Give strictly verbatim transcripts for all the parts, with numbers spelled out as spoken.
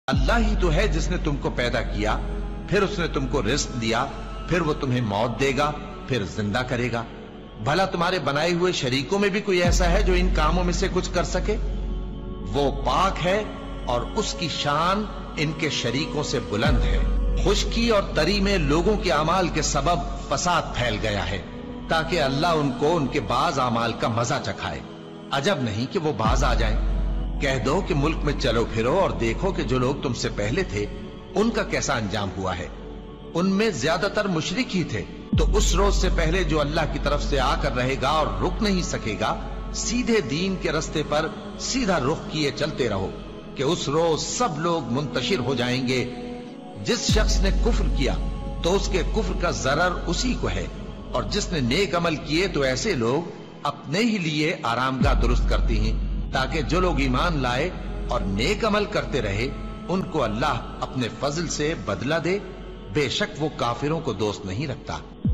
अल्लाह ही तो है जिसने तुमको पैदा किया, फिर उसने तुमको रिस्क दिया, फिर वो तुम्हें मौत देगा, फिर जिंदा करेगा। भला तुम्हारे बनाए हुए शरीकों में भी कोई ऐसा है जो इन कामों में से कुछ कर सके? वो पाक है और उसकी शान इनके शरीकों से बुलंद है। खुश्की और तरी में लोगों के अमाल के सबब फसाद फैल गया है ताकि अल्लाह उनको उनके बाज अमाल का मजा चखाए। अजब नहीं कि वो बाज आ जाएं। कह दो कि मुल्क में चलो फिरो और देखो कि जो लोग तुमसे पहले थे उनका कैसा अंजाम हुआ है। उनमें ज्यादातर मुशरिक ही थे। तो उस रोज से पहले जो अल्लाह की तरफ से आकर रहेगा और रुक नहीं सकेगा, सीधे दीन के रास्ते पर सीधा रुख किए चलते रहो कि उस रोज सब लोग मुंतशिर हो जाएंगे। जिस शख्स ने कुफ्र किया तो उसके कुफ्र का जरर उसी को है, और जिसने नेक अमल किए तो ऐसे लोग अपने ही लिए आरामगाह दुरुस्त करती हैं ताकि जो लोग ईमान लाए और नेक अमल करते रहे उनको अल्लाह अपने फजल से बदला दे। बेशक वो काफिरों को दोस्त नहीं रखता।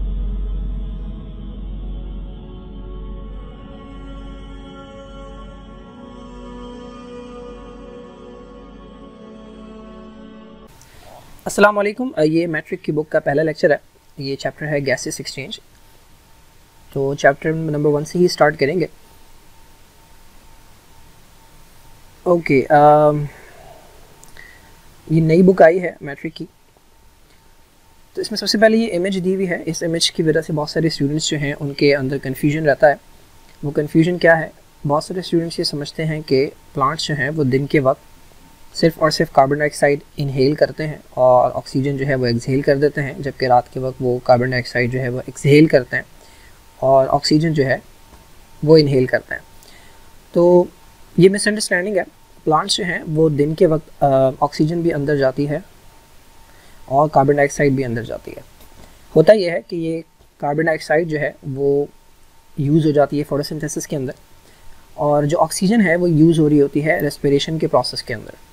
अस्सलाम वालेकुम। ये मैट्रिक की बुक का पहला लेक्चर है। ये चैप्टर है गैसेस एक्सचेंज। तो चैप्टर नंबर वन से ही स्टार्ट करेंगे। ओके okay, uh, ये नई बुक आई है मैट्रिक की। तो इसमें सबसे पहले ये इमेज दी हुई है। इस इमेज की वजह से बहुत सारे स्टूडेंट्स जो हैं उनके अंदर कन्फ्यूजन रहता है। वो कन्फ्यूजन क्या है? बहुत सारे स्टूडेंट्स ये समझते हैं कि प्लांट्स जो हैं वो दिन के वक्त सिर्फ और सिर्फ कार्बन डाइऑक्साइड इनहेल करते हैं और ऑक्सीजन जो है वो एक्सहेल कर देते हैं, जबकि रात के वक्त वो कार्बन डाइऑक्साइड जो है वो एक्सहेल करते हैं और ऑक्सीजन जो है वो इनहेल करते हैं। तो ये मिसअंडरस्टैंडिंग है। प्लांट्स जो हैं वो दिन के वक्त ऑक्सीजन भी अंदर जाती है और कार्बन डाइऑक्साइड भी अंदर जाती है। होता यह है कि ये कार्बन डाइऑक्साइड जो है वो यूज़ हो जाती है फोटोसिंथेसिस के अंदर, और जो ऑक्सीजन है वो यूज़ हो रही होती है रेस्पिरेशन के प्रोसेस के अंदर।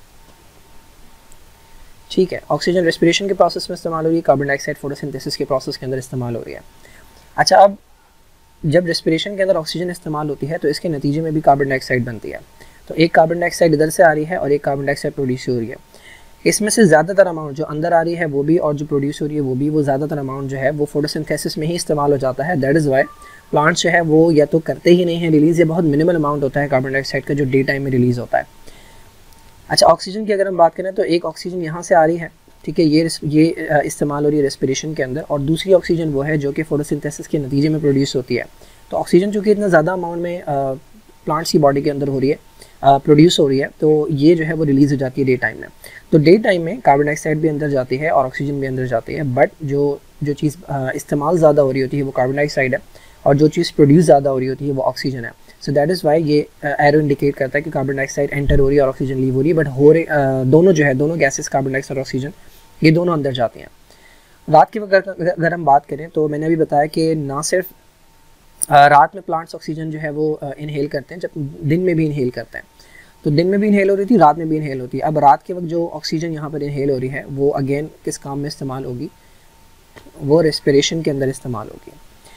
ठीक है, ऑक्सीजन रेस्पिरेशन के प्रोसेस में इस्तेमाल हो रही है, कार्बन डाइऑक्साइड फोटोसिंथेसिस के प्रोसेस के अंदर इस्तेमाल हो रही है। अच्छा, अब जब रेस्पिरेशन के अंदर ऑक्सीजन इस्तेमाल होती है तो इसके नतीजे में भी कार्बन डाइऑक्साइड बनती है। तो एक कार्बन डाइऑक्साइड इधर से आ रही है और एक कार्बन डाइऑक्साइड प्रोड्यूस हो रही है। इसमें से ज़्यादातर अमाउंट जो अंदर आ रही है वो भी और जो प्रोड्यूस हो रही है वो भी, वो ज़्यादातर अमाउंट जो है वो फोटोसिंथेसिस में ही इस्तेमाल हो जाता है। दैट इज़ वाई प्लांट्स जो है वो या तो करते ही नहीं है रिलीज़, या बहुत मिनिमल अमाउंट होता है कार्बन डाइऑक्साइड का जो डे टाइम में रिलीज़ होता है। अच्छा, ऑक्सीजन की अगर हम बात करें तो एक ऑक्सीजन यहाँ से आ रही है, ठीक है, ये ये इस्तेमाल हो रही है रेस्पिरेशन के अंदर, और दूसरी ऑक्सीजन वो है जो कि फोटोसिंथेसिस के नतीजे में प्रोड्यूस होती है। तो ऑक्सीजन चूँकि इतना ज़्यादा अमाउंट में प्लांट्स की बॉडी के अंदर हो रही है, प्रोड्यूस हो रही है, तो ये जो है वो रिलीज़ हो जाती है डे टाइम में। तो डे टाइम में कार्बन डाइऑक्साइड भी अंदर जाती है और ऑक्सीजन भी अंदर जाती है, बट जो जो चीज़ इस्तेमाल ज़्यादा हो रही होती है वो कार्बन डाइऑक्साइड है, और जो चीज़ प्रोड्यूस ज़्यादा हो रही होती है वो ऑक्सीजन है। सो दैट इज़ वाई ये एरो इंडिकेट करता है कि कार्बन डाइऑक्साइड एंटर हो रही है और ऑक्सीजन लीव हो रही है, बट हो रहे दोनों जो है दोनों गैसेस कार्बन डाइऑक्साइड और ऑक्सीजन ये दोनों अंदर जाती हैं। रात की वक्त अगर हम बात करें तो मैंने अभी बताया कि ना सिर्फ रात में प्लांट्स ऑक्सीजन जो है वो इनहेल करते हैं, जब दिन में भी इनहेल करते हैं। तो दिन में भी इनहेल हो रही थी, रात में भी इनहेल होती है। अब रात के वक्त जो ऑक्सीजन यहाँ पर इनहेल हो रही है वो अगेन किस काम में इस्तेमाल होगी? वो रेस्पिरेशन के अंदर इस्तेमाल होगी।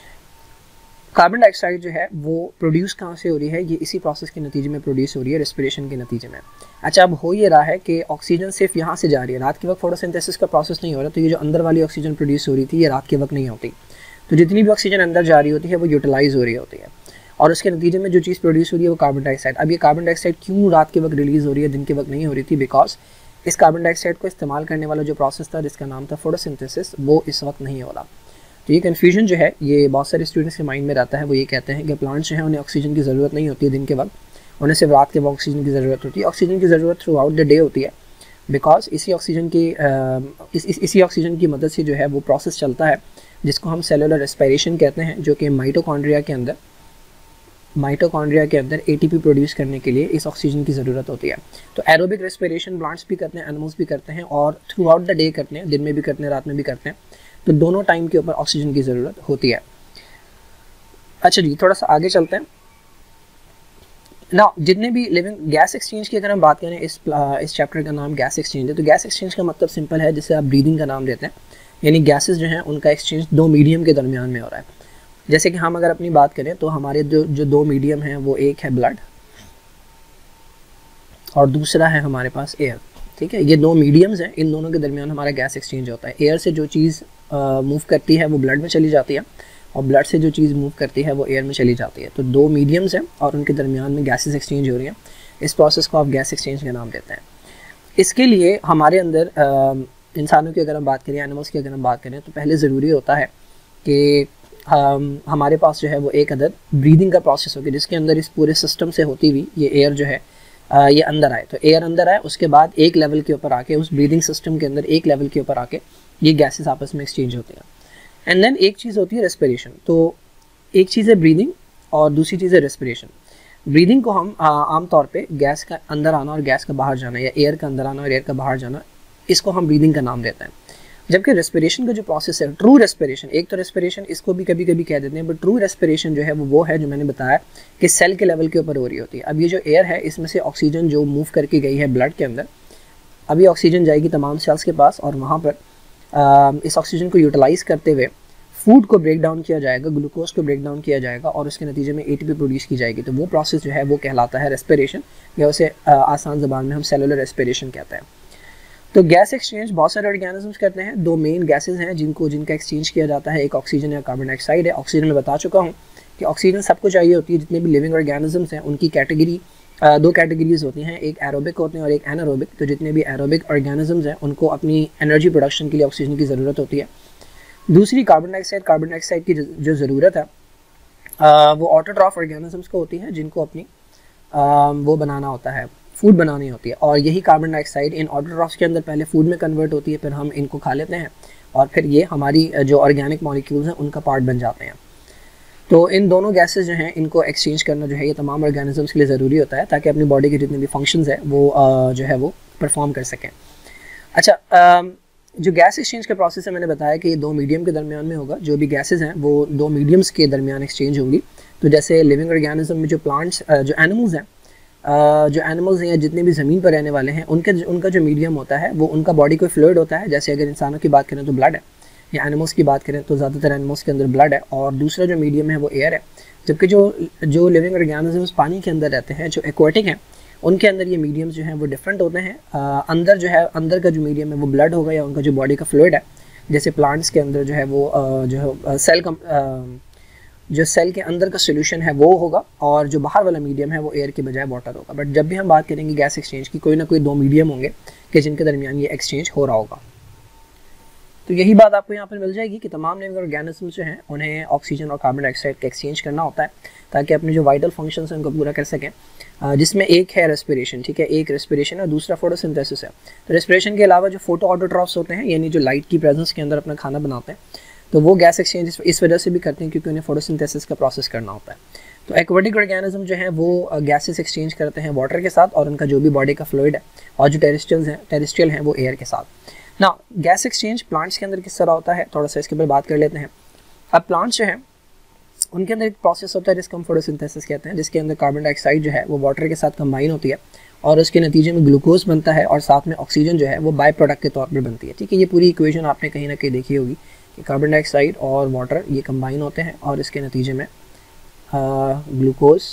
कार्बन डाइऑक्साइड जो है वो प्रोड्यूस कहाँ से हो रही है? ये इसी प्रोसेस के नतीजे में प्रोड्यूस हो रही है, रेस्पिरेशन के नतीजे में। अच्छा, अब हो ये रहा है कि ऑक्सीजन सिर्फ यहाँ से जा रही है, रात के वक्त फोटोसिंथेसिस का प्रोसेस नहीं हो रहा, तो ये जो अंदर वाली ऑक्सीजन प्रोड्यूस हो रही थी ये रात के वक्त नहीं होती। तो जितनी भी ऑक्सीजन अंदर जा रही होती है वो यूटिलाइज हो रही होती है, और उसके नतीजे में जो चीज़ प्रोड्यूस हो रही है वो कार्बन डाइऑक्साइड। अब ये कार्बन डाइऑक्साइड क्यों रात के वक्त रिलीज़ हो रही है, दिन के वक्त नहीं हो रही थी? बिकॉज इस कार्बन डाइऑक्साइड को इस्तेमाल करने वाला जो प्रोसेस था जिसका नाम था फोटोसिंथेसिस, वो इस वक्त नहीं हो रहा। तो ये कन्फ्यूजन जो है ये बहुत सारे स्टूडेंट्स के माइंड में रहता है। वो ये कहते हैं कि प्लांट्स जो हैं उन्हें ऑक्सीजन की ज़रूरत नहीं होती है दिन के वक्त, उन्हें सिर्फ रात के वक्त ऑक्सीजन की ज़रूरत होती है। ऑक्सीजन की ज़रूरत थ्रू आउट द डे होती है, बिकॉज इसी ऑक्सीजन की इस, इस, इसी ऑक्सीजन की मदद से जो है वो प्रोसेस चलता है जिसको हम सेलुलर रेस्पिरेशन कहते हैं, जो कि माइटोकॉन्ड्रिया के अंदर माइटोकॉन्ड्रिया के अंदर एटीपी प्रोड्यूस करने के लिए इस ऑक्सीजन की ज़रूरत होती है। तो एरोबिक रेस्पिरेशन प्लांट्स भी करते हैं, एनिमल्स भी करते हैं, और थ्रू आउट द डे करते हैं, दिन में भी करते हैं, रात में भी करते हैं। तो दोनों टाइम के ऊपर ऑक्सीजन की ज़रूरत होती है। अच्छा जी, थोड़ा सा आगे चलते हैं ना। जितने भी लिविंग गैस एक्सचेंज की अगर हम बात करें, इस इस चैप्टर का नाम गैस एक्सचेंज है। तो गैस एक्सचेंज का मतलब सिंपल है, जिसे आप ब्रीदिंग का नाम देते हैं, यानी गैसेस जो हैं उनका एक्सचेंज दो मीडियम के दरमियान में हो रहा है। जैसे कि हम अगर अपनी बात करें तो हमारे जो जो दो मीडियम हैं वो एक है ब्लड और दूसरा है हमारे पास एयर। ठीक है, ये दो मीडियम्स हैं, इन दोनों के दरमियान हमारा गैस एक्सचेंज होता है। एयर से जो चीज़ मूव करती है वो ब्लड में चली जाती है, और ब्लड से जो चीज़ मूव करती है वो एयर में चली जाती है। तो दो मीडियम्स हैं और उनके दरमियान में गैसेस एक्सचेंज हो रही हैं। इस प्रोसेस को आप गैस एक्सचेंज का नाम देते हैं। इसके लिए हमारे अंदर इंसानों की अगर हम बात करें, एनिमल्स की अगर हम बात करें, तो पहले ज़रूरी होता है कि हम हमारे पास जो है वो एक अदद ब्रीदिंग का प्रोसेस होगा, जिसके अंदर इस पूरे सिस्टम से होती हुई ये एयर जो है आ, ये अंदर आए। तो एयर अंदर आए, उसके बाद एक लेवल के ऊपर आके उस ब्रीदिंग सिस्टम के अंदर एक लेवल के ऊपर आके ये गैसेस आपस में एक्सचेंज होते हैं। एंड देन एक चीज़ होती है रेस्पिरेशन। तो एक चीज़ है ब्रीदिंग और दूसरी चीज़ है रेस्पिरेशन। ब्रीदिंग को हम आमतौर पे गैस का अंदर आना और गैस का बाहर जाना, या एयर का अंदर आना और एयर का बाहर जाना, इसको हम ब्रीदिंग का नाम देते हैं। जबकि रेस्पिरेशन का जो प्रोसेस है, ट्रू रेस्पिरेशन, एक तो रेस्पिरेशन इसको भी कभी कभी कह देते हैं, बट ट्रू रेस्पिरेशन जो है वो वो है जो मैंने बताया कि सेल के लेवल के ऊपर हो रही होती है। अब ये जो एयर है, इसमें से ऑक्सीजन जो मूव करके गई है ब्लड के अंदर, अभी ऑक्सीजन जाएगी तमाम सेल्स के पास, और वहाँ पर आ, इस ऑक्सीजन को यूटिलाइज़ करते हुए फूड को ब्रेक डाउन किया जाएगा, ग्लूकोज को ब्रेक डाउन किया जाएगा, और उसके नतीजे में एटीपी प्रोड्यूस की जाएगी। तो वो प्रोसेस जो है वो कहलाता है रेस्पिरेशन, या उसे आसान ज़बान में हम सेलुलर रेस्पिरेशन कहते हैं। तो गैस एक्सचेंज बहुत सारे ऑर्गेनिजम्स करते हैं। दो मेन गैसेस हैं जिनको जिनका एक्सचेंज किया जाता है, एक ऑक्सीजन या कार्बन डाइऑक्साइड है। ऑक्सीजन में बता चुका हूँ कि ऑक्सीजन सबको चाहिए होती है। जितने भी लिविंग ऑर्गेनिजम्स हैं उनकी कैटेगरी दो कैटेगरीज होती हैं, एक एरोबिक होते हैं और एक एनारोबिक। तो जितने भी एरोबिक ऑर्गेनिजम्स हैं उनको अपनी एनर्जी प्रोडक्शन के लिए ऑक्सीजन की ज़रूरत होती है। दूसरी कार्बन डाइऑक्साइड, कार्बन डाइऑक्साइड की जो ज़रूरत है आ, वो ऑटोट्रॉफ ऑर्गेनिजम्स को होती है, जिनको अपनी आ, वो बनाना होता है, फूड बनानी होती है। और यही कार्बन डाइऑक्साइड इन ऑटोट्रॉफ्स के अंदर पहले फूड में कन्वर्ट होती है, फिर हम इनको खा लेते हैं, और फिर ये हमारी जो ऑर्गेनिक मॉलिक्यूल्स हैं उनका पार्ट बन जाते हैं। तो इन दोनों गैसेस जो हैं इनको एक्सचेंज करना जो है ये तमाम ऑर्गेनिजम्स के लिए ज़रूरी होता है, ताकि अपनी बॉडी के जितने भी फंक्शंस हैं वो आ, जो है वो परफॉर्म कर सकें। अच्छा, आ, जो गैस एक्सचेंज का प्रोसेस है, मैंने बताया कि ये दो मीडियम के दरमियान में होगा। जो भी गैसेस हैं वो दो मीडियम्स के दरमियान एक्सचेंज होंगी। तो जैसे लिविंग ऑर्गेनिज्म में जो प्लांट्स, जो एनिमल्स हैं, जो एनिमल्स हैं या जितने भी ज़मीन पर रहने वाले हैं, उनके उनका जो मीडियम होता है वो उनका बॉडी कोई फ्लूइड होता है। जैसे अगर इंसानों की बात करें तो ब्लड है, या एनिमल्स की बात करें तो ज़्यादातर एनिमल्स के अंदर ब्लड है, और दूसरा जो मीडियम है वो एयर है। जबकि जो जो लिविंग ऑर्गेनिजम्स पानी के अंदर रहते हैं, जो एक्वाटिक हैं, उनके अंदर ये मीडियम्स जो हैं वो डिफरेंट होते हैं। आ, अंदर जो है, अंदर का जो मीडियम है वो ब्लड होगा, या उनका जो बॉडी का फ्लूइड है। जैसे प्लांट्स के अंदर जो है वो आ, जो है सेल का आ, जो सेल के अंदर का सोल्यूशन है वो होगा, और जो बाहर वाला मीडियम है वो एयर के बजाय वाटर होगा। बट जब भी हम बात करेंगे गैस एक्सचेंज की, कोई ना कोई दो मीडियम होंगे कि जिनके दरमियान ये एक्सचेंज हो रहा होगा। तो यही बात आपको यहाँ पर मिल जाएगी कि तमाम लिविंग ऑर्गेनिजम्स जो हैं उन्हें ऑक्सीजन और कार्बन डाइऑक्साइड का एक्सचेंज करना होता है, ताकि अपने जो वाइटल फंक्शंस हैं उनको पूरा कर सकें, जिसमें एक है रेस्पिरेशन। ठीक है, एक रेस्पिरेशन और दूसरा फोटोसिंथेसिस है। तो रेस्पिरेशन के अलावा जो फोटो ऑटोट्रॉफ्स होते हैं, यानी जो लाइट की प्रेजेंस के अंदर अपना खाना बनाते हैं, तो वो गैस एक्सचेंज इस वजह से भी करते हैं क्योंकि उन्हें फोटोसिंथेसिस का प्रोसेस करना होता है। तो एक्वाटिक ऑर्गेनिज्म जो है वो गैसेस एक्सचेंज करते हैं वाटर के साथ, और उनका जो भी बॉडी का फ्लूइड है, और जो टेरेस्ट्रियल्स हैं टेरेस्ट्रियल हैं वो एयर के साथ। ना गैस एक्सचेंज प्लांट्स के अंदर किस तरह होता है, थोड़ा सा इसके ऊपर बात कर लेते हैं। अब प्लांट्स जो है उनके अंदर एक प्रोसेस होता है जिसको हम फोटोसिंथेसिस कहते हैं, जिसके अंदर कार्बन डाइऑक्साइड जो है वो वाटर के साथ कंबाइन होती है, और उसके नतीजे में ग्लूकोज बनता है, और साथ में ऑक्सीजन जो है वो बाय प्रोडक्ट के तौर पर बनती है। ठीक है, ये पूरी इक्वेशन आपने कहीं ना कहीं देखी होगी कि कार्बन डाइऑक्साइड और वाटर ये कंबाइन होते हैं, और इसके नतीजे में ग्लूकोज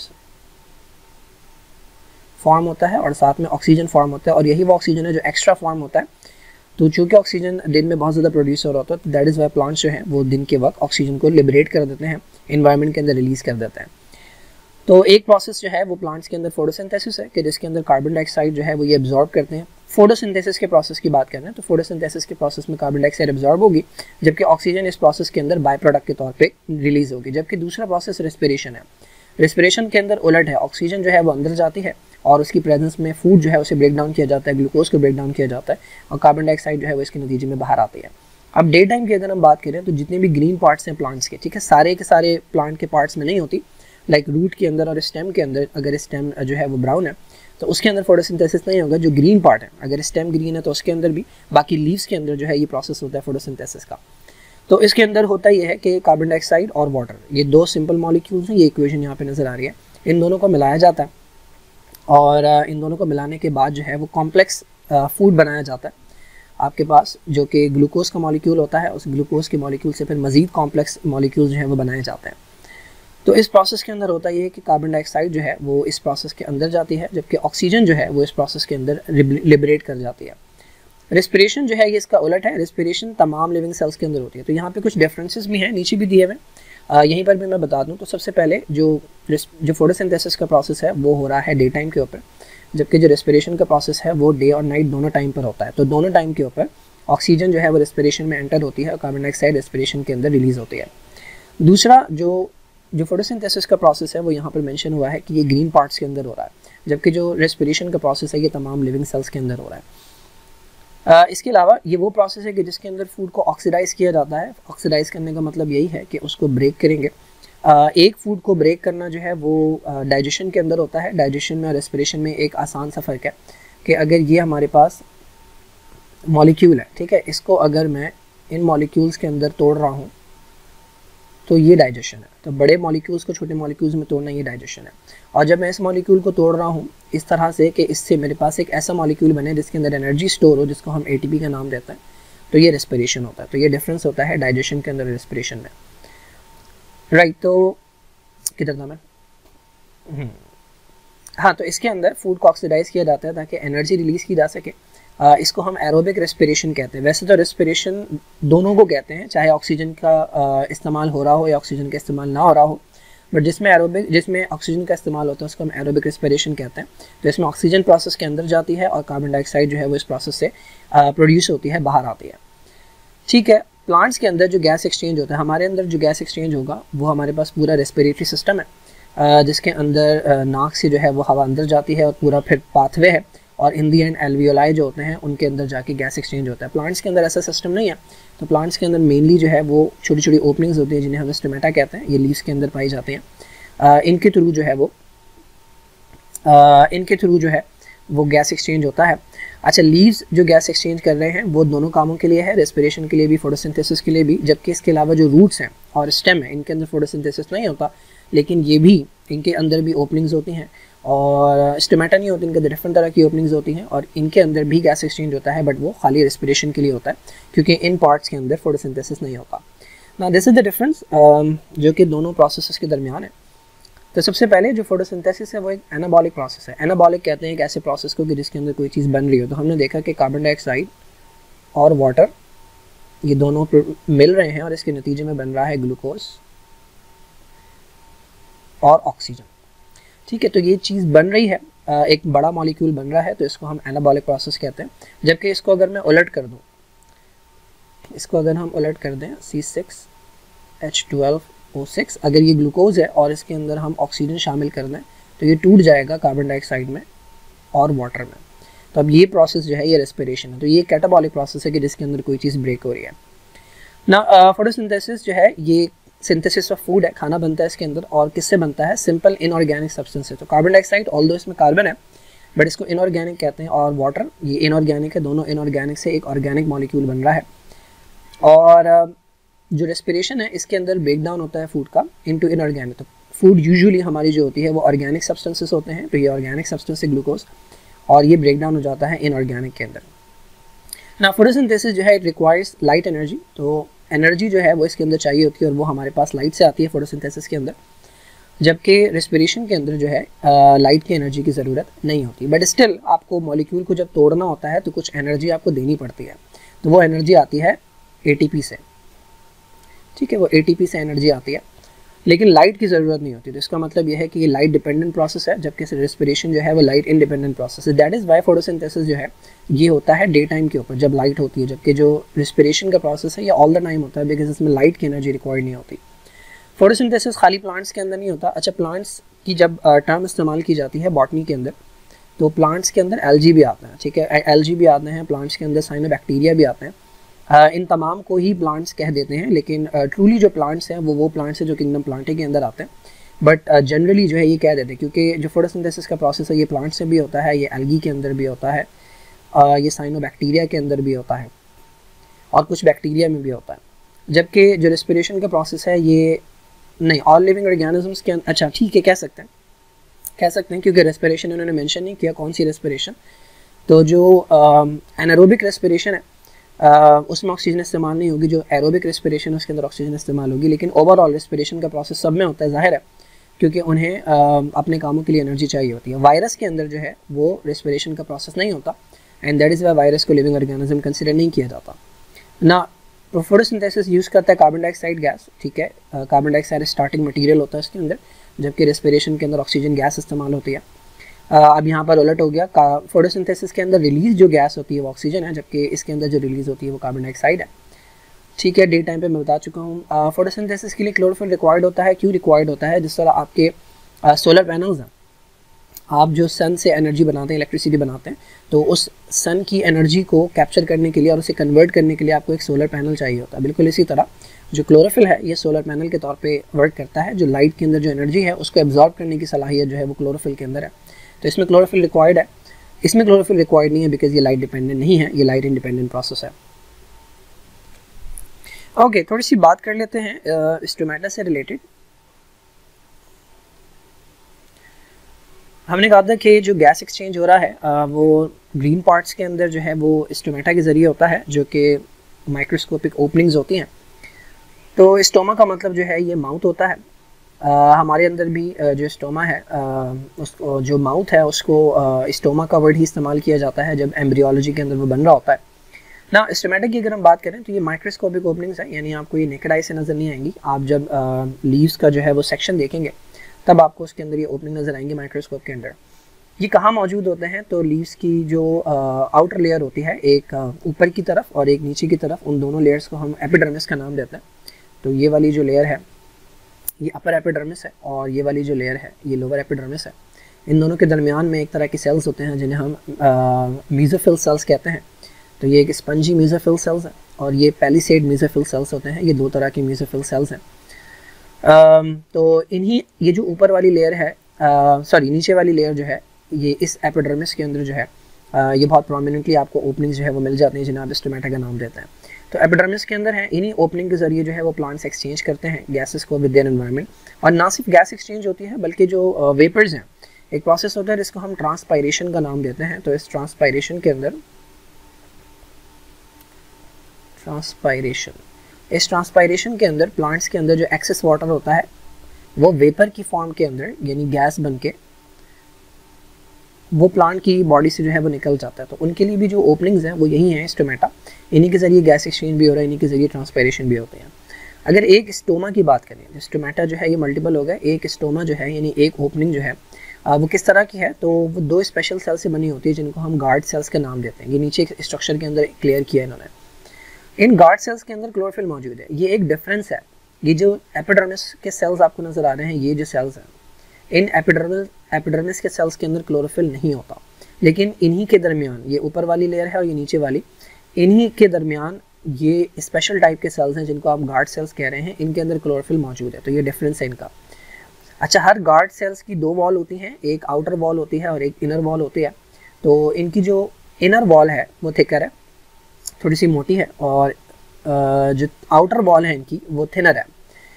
फॉर्म होता है, और साथ में ऑक्सीजन फॉर्म होता है, और यही वो ऑक्सीजन है जो एक्स्ट्रा फॉर्म होता है। तो चूँकि ऑक्सीजन दिन में बहुत ज़्यादा प्रोड्यूस हो रहा होता है, तो दैट इज़ वाई प्लांट्स जो हैं वो दिन के वक्त ऑक्सीजन को लिबरेट कर देते हैं, इन्वायरमेंट के अंदर रिलीज़ कर देते हैं। तो एक प्रोसेस जो है वो प्लांट्स के अंदर फोटोसिंथेसिस है, कि जिसके अंदर कार्बन डाइऑक्साइड जो है वो ये एब्जॉर्ब करते हैं। फोटोसिंथेसिस के प्रोसेस की बात करें तो फोटोसिंथेसिस के प्रोसेस में कार्बन डाइऑक्साइड एब्जॉर्ब होगी, जबकि ऑक्सीजन इस प्रोसेस के अंदर बाय प्रोडक्ट के तौर पे रिलीज होगी। जबकि दूसरा प्रोसेस रेस्पिरेशन है। रेस्पिरेशन के अंदर उलट है, ऑक्सीजन जो है वो अंदर जाती है, और उसकी प्रेजेंस में फूड जो है उसे ब्रेक डाउन किया जाता है, ग्लूकोज को ब्रेक डाउन किया जाता है, और कार्बन डाइऑक्साइड जो है वो इसके नतीजे में बाहर आती है। अब डे टाइम की अगर हम बात करें तो जितने भी ग्रीन पार्ट्स हैं प्लांट्स के, ठीक है, सारे के सारे प्लांट के पार्ट्स में नहीं होती, लाइक रूट के अंदर और स्टेम के अंदर अगर स्टेम जो है वो ब्राउन है तो उसके अंदर फोटोसिंथेसिस नहीं होगा। जो ग्रीन पार्ट है, अगर स्टेम ग्रीन है तो उसके अंदर भी, बाकी लीव्स के अंदर जो है ये प्रोसेस होता है फोटोसिंथेसिस का। तो इसके अंदर होता ये है कि कार्बन डाइऑक्साइड और वाटर, ये दो सिंपल मॉलिक्यूल्स हैं, ये इक्वेशन यहाँ पे नज़र आ रही है, इन दोनों को मिलाया जाता है, और इन दोनों को मिलाने के बाद जो है वो कॉम्प्लेक्स फूड बनाया जाता है आपके पास, जो कि ग्लूकोज का मॉलिक्यूल होता है। उस ग्लूकोज के मॉलिक्यूल से फिर मज़ीद कॉम्प्लेक्स मॉलिक्यूल जो है वो बनाए जाते हैं। तो इस प्रोसेस के अंदर होता ये है कि कार्बन डाइऑक्साइड जो है वो इस प्रोसेस के अंदर जाती है, जबकि ऑक्सीजन जो है वो इस प्रोसेस के अंदर लिबरेट कर जाती है। रेस्पिरेशन जो है ये इसका उलट है, रेस्पिरेशन तमाम लिविंग सेल्स के अंदर होती है। तो यहाँ पे कुछ डिफरेंसेस भी हैं, नीचे भी दिए हुए हैं, यहीं पर भी मैं बता दूँ। तो सबसे पहले जो जो फोटोसिंथेसिस का प्रोसेस है वो हो रहा है डे टाइम के ऊपर, जबकि जो रेस्पिरेशन का प्रोसेस है वो डे और नाइट दोनों टाइम पर होता है। तो दोनों टाइम के ऊपर ऑक्सीजन जो है वो रेस्पिरेशन में एंटर होती है और कार्बन डाइऑक्साइड रेस्पिरेशन के अंदर रिलीज होती है। दूसरा जो जो फोटोसिंथेसिस का प्रोसेस है वो यहाँ पर मेंशन हुआ है कि ये ग्रीन पार्ट्स के अंदर हो रहा है, जबकि जो रेस्पिरेशन का प्रोसेस है ये तमाम लिविंग सेल्स के अंदर हो रहा है। uh, इसके अलावा ये वो प्रोसेस है कि जिसके अंदर फूड को ऑक्सीडाइज किया जाता है। ऑक्सीडाइज करने का मतलब यही है कि उसको ब्रेक करेंगे। uh, एक फूड को ब्रेक करना जो है वो डाइजेशन uh, के अंदर होता है। डाइजेशन में और रेस्पिरेशन में एक आसान सा फ़र्क है कि अगर ये हमारे पास मॉलिक्यूल है, ठीक है, इसको अगर मैं इन मॉलिक्यूल्स के अंदर तोड़ रहा हूँ तो ये डाइजेशन है। तो बड़े मॉलिक्यूल्स को छोटे मॉलिक्यूल्स में तोड़ना ये डाइजेशन है। और जब मैं इस मॉलिक्यूल को तोड़ रहा हूँ इस तरह से कि इससे मेरे पास एक ऐसा मॉलिक्यूल बने जिसके अंदर एनर्जी स्टोर हो, जिसको हम एटीपी का नाम देते हैं, तो ये रेस्पिरेशन होता है। तो ये डिफरेंस होता है डाइजेशन के अंदर रेस्पिरेशन में, राइट। तो किधर था मैं? हाँ, तो इसके अंदर फूड को ऑक्सीडाइज किया जाता है ताकि एनर्जी रिलीज़ की जा सके। Uh, इसको हम एरोबिक रेस्पिरेशन कहते हैं। वैसे तो रेस्पिरेशन दोनों को कहते हैं, चाहे ऑक्सीजन का uh, इस्तेमाल हो रहा हो या ऑक्सीजन का इस्तेमाल ना हो रहा हो, बट जिसमें एरोबिक जिसमें ऑक्सीजन का इस्तेमाल होता है उसको हम एरोबिक रेस्पिरेशन कहते हैं। तो इसमें ऑक्सीजन प्रोसेस के अंदर जाती है और कार्बन डाइऑक्साइड जो है वो इस प्रोसेस से प्रोड्यूस uh, होती है, बाहर आती है, ठीक है। प्लांट्स के अंदर जो गैस एक्सचेंज होता है, हमारे अंदर जो गैस एक्सचेंज होगा वो हमारे पास पूरा रेस्पिरेटरी सिस्टम है, uh, जिसके अंदर uh, नाक से जो है वो हवा अंदर जाती है और पूरा फिर पाथवे है, और इन दी एंड एल्वियोलाई जो होते हैं उनके अंदर जाके गैस एक्सचेंज होता है। प्लांट्स के अंदर ऐसा सिस्टम नहीं है। तो प्लांट्स के अंदर मेनली जो है वो छोटी छोटी ओपनिंग्स होती हैं जिन्हें हम स्टोमेटा कहते हैं, ये लीव्स के अंदर पाई जाते हैं। आ, इनके थ्रू जो है वो आ, इनके थ्रू जो है वो गैस एक्सचेंज होता है। अच्छा, लीव्स जो गैस एक्सचेंज कर रहे हैं वो दोनों कामों के लिए है, रेस्पिरेशन के लिए भी, फोटोसिंथेसिस के लिए भी, जबकि इसके अलावा जो रूट्स हैं और स्टेम है इनके अंदर फोटोसिंथेसिस नहीं होता, लेकिन ये भी इनके अंदर भी ओपनिंग्स होती हैं और स्टोमेटा नहीं होती, इनके डिफरेंट तरह की ओपनिंग्स होती हैं और इनके अंदर भी गैस एक्सचेंज होता है, बट वो खाली रेस्पिरेशन के लिए होता है क्योंकि इन पार्ट्स के अंदर फोटोसिंथेसिस नहीं होता। ना दिस इज द डिफरेंस जो कि दोनों प्रोसेसेस के दरमियान है। तो सबसे पहले जो फोटोसिंथेसिस है वो एक एनाबॉलिक प्रोसेस है। एनाबॉलिक कहते हैं एक ऐसे प्रोसेस को कि जिसके अंदर कोई चीज़ बन रही हो। तो हमने देखा कि कार्बन डाइऑक्साइड और वाटर ये दोनों मिल रहे हैं और इसके नतीजे में बन रहा है ग्लूकोज और ऑक्सीजन, ठीक है। तो ये चीज़ बन रही है, एक बड़ा मॉलिक्यूल बन रहा है, तो इसको हम एनाबॉलिक प्रोसेस कहते हैं। जबकि इसको अगर मैं उलट कर दूं, इसको अगर हम उलट कर दें C six H twelve O six, अगर ये ग्लूकोज है और इसके अंदर हम ऑक्सीजन शामिल कर दें तो ये टूट जाएगा कार्बन डाइऑक्साइड में और वाटर में। तो अब ये प्रोसेस जो है ये रेस्पिरेशन है। तो ये कैटाबॉलिक प्रोसेस है कि जिसके अंदर कोई चीज़ ब्रेक हो रही है ना। फोटोसिंथेसिस जो है ये सिंथेसिस ऑफ फूड है, खाना बनता है इसके अंदर, और किससे बनता है? सिंपल इनऑर्गेनिक सब्सटेंस से। तो कार्बन डाइऑक्साइड ऑल्दो इसमें कार्बन है बट इसको इनऑर्गेनिक कहते हैं, और वाटर ये इनऑर्गेनिक है। दोनों इनऑर्गेनिक से एक ऑर्गेनिक मॉलिक्यूल बन रहा है। और जो रेस्पिरेशन है इसके अंदर ब्रेक डाउन होता है फूड का इनटू इनऑर्गेनिक। तो फूड यूजुअली हमारी जो होती है वो ऑर्गेनिक सब्सटेंसेस होते हैं, तो ये ऑर्गेनिक सब्सटेंस है ग्लूकोज, और ये ब्रेक डाउन हो जाता है इनऑर्गेनिक के अंदर ना। फोटोसिंथेसिस जो है इट रिक्वायर्स लाइट एनर्जी। तो एनर्जी जो है वो इसके अंदर चाहिए होती है और वो हमारे पास लाइट से आती है फोटोसिंथेसिस के अंदर, जबकि रेस्पिरेशन के अंदर जो है लाइट की एनर्जी की ज़रूरत नहीं होती। बट स्टिल आपको मॉलिक्यूल को जब तोड़ना होता है तो कुछ एनर्जी आपको देनी पड़ती है, तो वो एनर्जी आती है एटीपी से, ठीक है, वो एटीपी से एनर्जी आती है, लेकिन लाइट की ज़रूरत नहीं होती। तो इसका मतलब यह है कि ये लाइट डिपेंडेंट प्रोसेस है, जबकि रेस्पिरेशन जो है वो लाइट इंडिपेंडेंट प्रोसेस है। दैट इज़ वाई फोटोसिंथेसिस जो है ये होता है डे टाइम के ऊपर जब लाइट होती है, जबकि जो रेस्पिरेशन का प्रोसेस है ये ऑल द टाइम होता है, बिकॉज इसमें लाइट की एनर्जी रिक्वायर्ड नहीं होती। फोटोसिंथेसिस खाली प्लांट्स के अंदर नहीं होता। अच्छा, प्लांट्स की जब टर्म इस्तेमाल की जाती है बॉटनी के अंदर, तो प्लांट्स के अंदर एल्गी भी आते हैं, ठीक है, एल्गी भी आते हैं, प्लांट्स के अंदर साइनोबैक्टीरिया भी आते हैं। Uh, इन तमाम को ही प्लांट्स कह देते हैं, लेकिन ट्रूली uh, जो प्लांट्स हैं वो वो प्लांट्स हैं जो किंगडम प्लांटे के अंदर आते हैं, बट जनरली uh, जो है ये कह देते हैं क्योंकि जो फोटोसिंथेसिस का प्रोसेस है ये प्लांट से भी होता है, ये एल्गी के अंदर भी होता है, uh, ये साइनोबैक्टीरिया के अंदर भी होता है और कुछ बैक्टीरिया में भी होता है। जबकि जो रेस्पिरेशन का प्रोसेस है ये नहीं, ऑल लिविंग ऑर्गेनिजम्स के अंदर, अच्छा ठीक है, कह सकते हैं कह सकते हैं क्योंकि रेस्पिरेशन उन्होंने मेंशन नहीं किया कौन सी रेस्पिरेशन। तो जो एनारोबिक रेस्पिरेशन है उसमें ऑक्सीजन इस्तेमाल नहीं होगी। जो एरोबिक रेस्पिरेशन है उसके अंदर ऑक्सीजन इस्तेमाल होगी, लेकिन ओवरऑल रेस्पिरेशन का प्रोसेस सब में होता है, जाहिर है, क्योंकि उन्हें uh, अपने कामों के लिए एनर्जी चाहिए होती है। वायरस के अंदर जो है वो रेस्पिरेशन का प्रोसेस नहीं होता, and that is why virus को लिविंग ऑर्गेनिज्म कंसिडर नहीं किया जाता ना। फोटोसिंथेसिस यूज़ करता है कार्बन डाइऑक्साइड गैस, ठीक है, कार्बन डाइऑक्साइड स्टार्टिंग मटेरियल होता है उसके अंदर, जबकि रेस्पिरेशन के अंदर ऑक्सीजन गैस इस्तेमाल होती है। uh, अब यहाँ पर उलट हो गया, फोटोसिंथेसिस के अंदर रिलीज जो गैस होती है वो ऑक्सीजन है, जबकि इसके अंदर जो रिलीज होती है वो कार्बन डाइऑक्साइड है, ठीक है। डे टाइम पे मैं बता चुका हूँ। फोटोसिंथेसिस के लिए क्लोरोफिल रिक्वायर्ड होता है। क्यों रिक्वायर्ड होता है? जिस तरह आपके सोलर पैनल्स हैं, आप जो सन से एनर्जी बनाते हैं, इलेक्ट्रिसिटी बनाते हैं, तो उस सन की एनर्जी को कैप्चर करने के लिए और उसे कन्वर्ट करने के लिए आपको एक सोलर पैनल चाहिए होता है। बिल्कुल इसी तरह जो क्लोरोफिल है ये सोलर पैनल के तौर पे वर्क करता है। जो लाइट के अंदर जो एनर्जी है उसको एब्जॉर्ब करने की सलाहियत जो है वो क्लोरोफिल के अंदर है, तो इसमें क्लोरोफिल रिक्वायर्ड है। इसमें क्लोरोफिल रिक्वायर्ड नहीं है बिकॉज ये लाइट डिपेंडेंट नहीं है, ये लाइट इंडिपेंडेंट प्रोसेस है। ओके okay, थोड़ी सी बात कर लेते हैं स्टोमेटा से रिलेटेड। हमने कहा था कि जो गैस एक्सचेंज हो रहा है आ, वो ग्रीन पार्ट्स के अंदर जो है वो स्टोमेटा के ज़रिए होता है, जो कि माइक्रोस्कोपिक ओपनिंग्स होती हैं। तो स्टोमा का मतलब जो है ये माउथ होता है। आ, हमारे अंदर भी आ, जो स्टोमा है आ, उसको जो माउथ है उसको आ, स्टोमा का वर्ड ही इस्तेमाल किया जाता है जब एम्ब्रियोलॉजी के अंदर वो बन रहा होता है ना। स्टोमेटा की अगर हम बात करें तो ये माइक्रोस्कोपिक ओपनिंग्स है, यानी आपको ये नेकेड आई से नज़र नहीं आएंगी। आप जब लीव्स का जो है वो सेक्शन देखेंगे तब आपको उसके अंदर ये ओपनिंग नज़र आएंगे माइक्रोस्कोप के अंदर। ये कहाँ मौजूद होते हैं? तो लीव्स की जो आउटर लेयर होती है, एक ऊपर की तरफ और एक नीचे की तरफ, उन दोनों लेयर्स को हम एपिडर्मिस का नाम देते हैं। तो ये वाली जो लेयर है ये अपर एपिडर्मिस है और ये वाली जो लेयर है ये लोअर एपिडर्मिस है। इन दोनों के दरमियान में एक तरह के सेल्स होते हैं जिन्हें हम मेसोफिल सेल्स कहते हैं। तो ये एक स्पंजी मेसोफिल सेल्स है और ये पैलिसेड मेसोफिल सेल्स होते हैं। ये दो तरह की मेसोफिल सेल्स हैं। Uh, तो इन्हीं ये जो ऊपर वाली लेयर है, सॉरी uh, नीचे वाली लेयर जो है, ये इस एपिडर्मिस के अंदर जो है uh, ये बहुत प्रोमिनेंटली आपको ओपनिंग्स जो है वो मिल जाती हैं जिन्हें आप स्टोमेटा का नाम देते हैं। तो एपिडर्मिस के अंदर है, इन्हीं ओपनिंग के जरिए जो है वो प्लांट्स एक्सचेंज करते हैं गैसेस को विद देयर एनवायरनमेंट। और ना सिर्फ गैस एक्सचेंज होती है बल्कि जो वेपर्स uh, हैं, एक प्रोसेस होता है जिसको हम ट्रांसपायरेशन का नाम देते हैं। तो इस ट्रांसपायरेशन के अंदर ट्रांसपायरेशन इस ट्रांसपायरेशन के अंदर प्लांट्स के अंदर जो एक्सेस वाटर होता है वो वेपर की फॉर्म के अंदर, यानी गैस बन के वो प्लांट की बॉडी से जो है वो निकल जाता है। तो उनके लिए भी जो ओपनिंग्स हैं वो यही हैं स्टोमेटा। इन्हीं के ज़रिए गैस एक्सचेंज भी हो रहा है, इन्हीं के ज़रिए ट्रांसपायरेशन भी होते हैं। अगर एक स्टोमा की बात करें, स्टोमेटा जो है ये मल्टीपल हो गया। एक स्टोमा जो है यानी एक ओपनिंग जो है वो किस तरह की है? तो वो दो स्पेशल सेल से बनी होती है जिनको हम गार्ड सेल्स के नाम देते हैं। ये नीचे स्ट्रक्चर के अंदर क्लियर किया इन्होंने। इन गार्ड सेल्स के अंदर क्लोरोफिल मौजूद है। ये एक डिफरेंस है। ये जो एपिडर्मिस के सेल्स आपको नज़र आ रहे हैं, ये जो सेल्स हैं, इन एपिडर्मिस एपिडर्मिस के सेल्स के अंदर क्लोरोफिल नहीं होता, लेकिन इन्हीं के दरमियान, ये ऊपर वाली लेयर है और ये नीचे वाली, इन्हीं के दरमियान ये स्पेशल टाइप के सेल्स हैं जिनको आप गार्ड सेल्स कह रहे हैं, इनके अंदर क्लोरोफिल मौजूद है। तो ये डिफरेंस है इनका। अच्छा, हर गार्ड सेल्स की दो वॉल होती हैं, एक आउटर वॉल होती है और एक इनर वॉल होती है। तो इनकी जो इनर वॉल है वो थिकर है, थोड़ी सी मोटी है, और जो आउटर वॉल है इनकी वो थिनर है।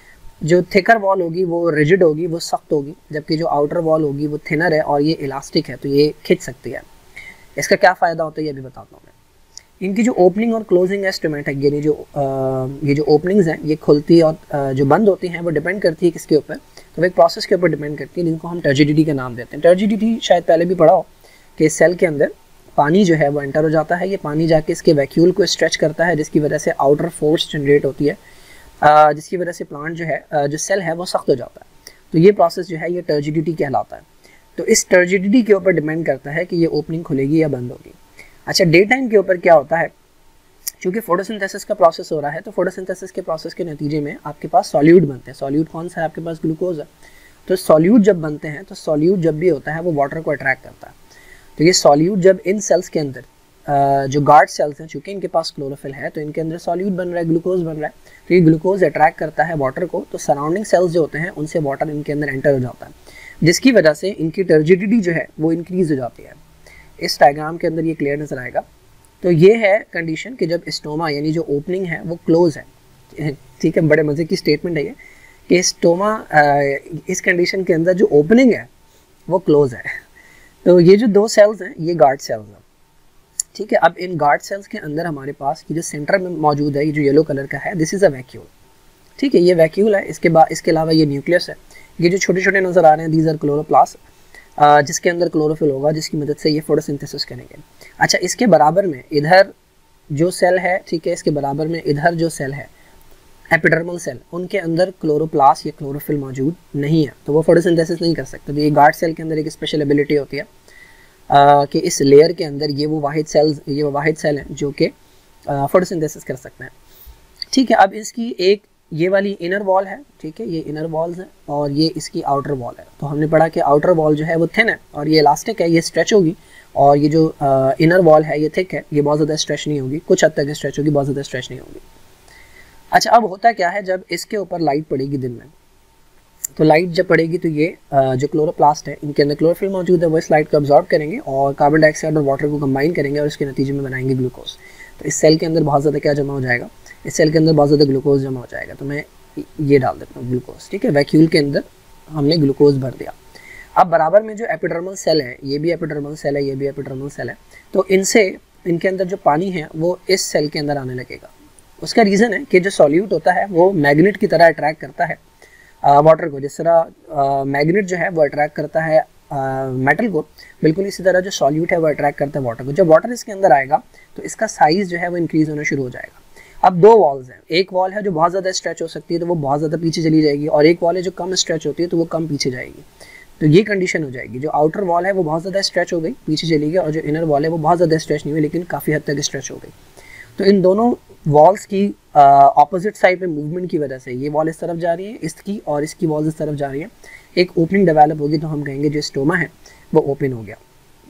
जो थिकर वॉल होगी वो रिजिड होगी, वो सख्त होगी, जबकि जो आउटर वॉल होगी वो थिनर है और ये इलास्टिक है, तो ये खिंच सकती है। इसका क्या फ़ायदा होता है ये भी बताता हूँ मैं। इनकी जो ओपनिंग और क्लोजिंग है स्टोमेटा, यानी जो आ, ये जो ओपनिंग्स हैं ये खुलती और आ, जो बंद होती हैं वो डिपेंड करती है किसके ऊपर? तो वो एक प्रोसेस के ऊपर डिपेंड करती है जिनको हम टर्जिडिटी का नाम देते हैं। टर्जिडिटी शायद पहले भी पढ़ा हो कि सेल के अंदर पानी जो है वो एंटर हो जाता है। ये पानी जाके इसके वैक्यूल को स्ट्रेच करता है, जिसकी वजह से आउटर फोर्स जनरेट होती है, आ, जिसकी वजह से प्लांट जो है आ, जो सेल है वो सख्त हो जाता है। तो ये प्रोसेस जो है ये टर्जिडिटी कहलाता है। तो इस टर्जिडिटी के ऊपर डिपेंड करता है कि ये ओपनिंग खुलेगी या बंद होगी। अच्छा, डे टाइम के ऊपर क्या होता है? क्योंकि फोटोसिंथेसिस का प्रोसेस हो रहा है, तो फोटोसिंथेसिस के प्रोसेस के नतीजे में आपके पास सॉल्यूट बनते हैं। सॉल्यूट कौन सा है? आपके पास ग्लूकोज है। तो सॉल्यूट जब बनते हैं तो सॉल्यूट जब भी होता है वो वाटर को अट्रैक्ट करता है। तो ये सॉल्यूट जब इन सेल्स के अंदर जो गार्ड सेल्स हैं, चूँकि इनके पास क्लोरोफिल है तो इनके अंदर सॉल्यूट बन रहा है, ग्लूकोज बन रहा है, तो ये ग्लूकोज अट्रैक्ट करता है वाटर को, तो सराउंडिंग सेल्स जो होते हैं उनसे वाटर इनके अंदर एंटर हो जाता है, जिसकी वजह से इनकी टर्जिडिटी जो है वो इंक्रीज हो जाती है। इस डायग्राम के अंदर ये क्लियर नजर आएगा। तो ये है कंडीशन कि जब स्टोमा यानी जो ओपनिंग है वो क्लोज है। ठीक है, बड़े मज़े की स्टेटमेंट है ये कि स्टोमा इस कंडीशन के अंदर जो ओपनिंग है वो क्लोज है। तो ये जो दो सेल्स हैं ये गार्ड सेल्स हैं। ठीक है। अब इन गार्ड सेल्स के अंदर हमारे पास ये जो सेंटर में मौजूद है, ये जो येलो कलर का है, दिस इज़ अ वैक्यूल। ठीक है, ये वैक्यूल है। इसके बाद इसके अलावा ये न्यूक्लियस है। ये जो छोटे छोटे नज़र आ रहे हैं, दीज आर क्लोरोप्लास्ट, जिसके अंदर क्लोरोफिल होगा, जिसकी मदद से ये फोटोसिंथेसिस करेंगे। अच्छा, इसके बराबर में इधर जो सेल है, ठीक है, इसके बराबर में इधर जो सेल है, एपिडर्मल सेल, उनके अंदर क्लोरोप्लास्ट या क्लोरोफिल मौजूद नहीं है, तो वो फोटोसिंथेसिस नहीं कर सकते। तो ये गार्ड सेल के अंदर एक स्पेशल एबिलिटी होती है आ, कि इस लेयर के अंदर ये वो वाहिद सेल्स ये वो वाहिद सेल हैं जो कि फोटोसिंथेसिस कर सकते हैं। ठीक है, अब इसकी एक ये वाली इनर वॉल है, ठीक है, ये इनर वॉल्स है, और ये इसकी आउटर वॉल है। तो हमने पढ़ा कि आउटर वॉल जो है वो थिन है और ये इलास्टिक है, ये स्ट्रेच होगी, और ये जो इनर वॉल है ये थिक है, ये बहुत ज़्यादा स्ट्रेच नहीं होगी, कुछ हद तक स्ट्रेच होगी, बहुत ज़्यादा स्ट्रेच नहीं होगी। अच्छा, अब होता क्या है, जब इसके ऊपर लाइट पड़ेगी दिन में, तो लाइट जब पड़ेगी तो ये जो क्लोरोप्लास्ट है, इनके अंदर क्लोरोफिल मौजूद है, वो इस लाइट को अब्जॉर्ब करेंगे और कार्बन डाइऑक्साइड और वाटर को कंबाइन करेंगे और इसके नतीजे में बनाएंगे ग्लूकोज। तो इस सेल के अंदर बहुत ज़्यादा क्या जमा हो जाएगा, इस सेल के अंदर बहुत ज़्यादा ग्लूकोज जमा हो जाएगा। तो मैं ये डाल देता हूँ ग्लूकोज। ठीक है, वैक्यूल के अंदर हमने ग्लूकोज भर दिया। अब बराबर में जो एपिडर्मल सेल है, ये भी एपिडर्मल सेल है, ये भी एपिडर्मल सेल है, तो इनसे इनके अंदर जो पानी है वो इस सेल के अंदर आने लगेगा। उसका रीज़न है कि जो सॉल्यूट होता है वो मैग्नेट की तरह अट्रैक्ट करता है वाटर को। जिस तरह मैग्नेट जो है वो अट्रैक्ट करता है मेटल को, बिल्कुल इसी तरह जो सॉल्यूट है वो अट्रैक्ट करता है वाटर को। जब वाटर इसके अंदर आएगा तो इसका साइज़ जो है वो इंक्रीज़ होना शुरू हो जाएगा। अब दो वॉल्स हैं, एक वॉल है जो बहुत ज़्यादा स्ट्रेच हो सकती है तो वो बहुत ज़्यादा पीछे चली जाएगी, और एक वॉल है जो कम स्ट्रेच होती है तो वो कम पीछे जाएगी। तो ये कंडीशन हो जाएगी, जो आउटर वॉल है वो बहुत ज़्यादा स्ट्रेच हो गई, पीछे चली गई, और जो इनर वॉल है वो बहुत ज़्यादा स्ट्रेच नहीं हुई लेकिन काफ़ी हद तक स्ट्रेच हो गई। तो इन दोनों वॉल्स की ऑपोजिट साइड पे मूवमेंट की वजह से ये वॉल इस तरफ जा रही है, इसकी और इसकी वॉल इस तरफ जा रही है, एक ओपनिंग डेवलप होगी, तो हम कहेंगे जो स्टोमा है वो ओपन हो गया।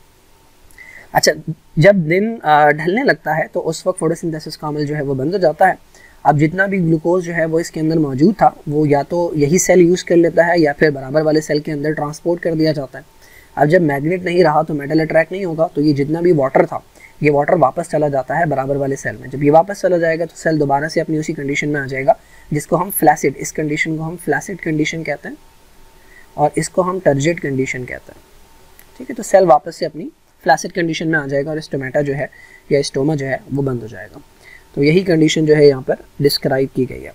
अच्छा, जब दिन ढलने लगता है तो उस वक्त फोटोसिंथेसिस का अमल जो है वो बंद हो जाता है। अब जितना भी ग्लूकोज जो है वो इसके अंदर मौजूद था वो या तो यही सेल यूज़ कर लेता है या फिर बराबर वाले सेल के अंदर ट्रांसपोर्ट कर दिया जाता है। अब जब मैग्नेट नहीं रहा तो मेटल अट्रैक्ट नहीं होगा, तो ये जितना भी वाटर था ये वाटर वापस चला जाता है बराबर वाले सेल में। जब ये वापस चला जाएगा तो सेल दोबारा से अपनी उसी कंडीशन में आ जाएगा जिसको हम फ्लैसिड, इस कंडीशन को हम फ्लैसिड कंडीशन कहते हैं और इसको हम टर्जिड कंडीशन कहते हैं। ठीक है, तो सेल वापस से अपनी फ्लैसिड कंडीशन में आ जाएगा और स्टोमेटा जो है या स्टोमा जो है वो बंद हो जाएगा। तो यही कंडीशन जो है यहाँ पर डिस्क्राइब की गई है।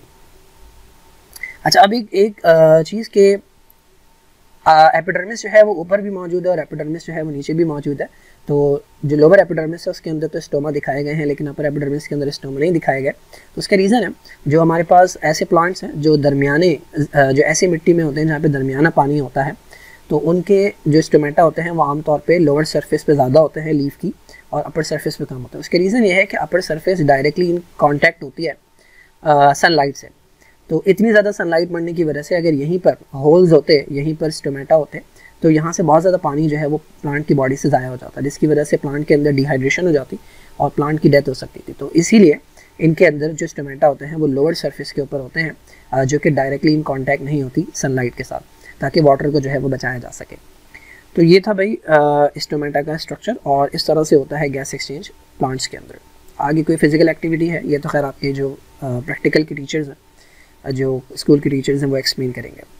अच्छा, अब एक एक चीज़ के एपिडर्मिस जो है वो ऊपर भी मौजूद है और एपिडर्मिस जो है वो नीचे भी मौजूद है। तो जो लोअर एपिडर्मिस है उसके अंदर तो स्टोमा दिखाए गए हैं लेकिन अपर एपिडर्मिस के अंदर स्टोमा नहीं दिखाए गए। तो उसका रीज़न है, जो हमारे पास ऐसे प्लांट्स हैं जो दरमियाने जो ऐसी मिट्टी में होते हैं जहाँ पे दरमियाना पानी होता है, तो उनके जो स्टोमेटा होते हैं वो आमतौर पे लोअर सरफेस पे ज़्यादा होते हैं लीफ की और अपर सरफेस पे कम होता है। उसके रीज़न ये है कि upper surface directly in contact होती है सनलाइट से, तो इतनी ज़्यादा सनलाइट पड़ने की वजह से अगर यहीं पर होल्स होते, यहीं पर स्टोमेटा होते, तो यहाँ से बहुत ज़्यादा पानी जो है वो प्लांट की बॉडी से ज़ाया हो जाता, जिसकी वजह से प्लांट के अंदर डिहाइड्रेशन हो जाती और प्लांट की डेथ हो सकती थी। तो इसीलिए इनके अंदर जो स्टोमेटा होते हैं वो लोअर सरफेस के ऊपर होते हैं जो कि डायरेक्टली इन कॉन्टैक्ट नहीं होती सनलाइट के साथ, ताकि वाटर को जो है वो बचाया जा सके। तो ये था भाई स्टोमेटा का स्ट्रक्चर और इस तरह से होता है गैस एक्सचेंज प्लांट्स के अंदर। आगे कोई फिजिकल एक्टिविटी है ये तो खैर आपके जो प्रैक्टिकल के टीचर्स हैं, जो स्कूल के टीचर्स हैं वो एक्सप्लेन करेंगे।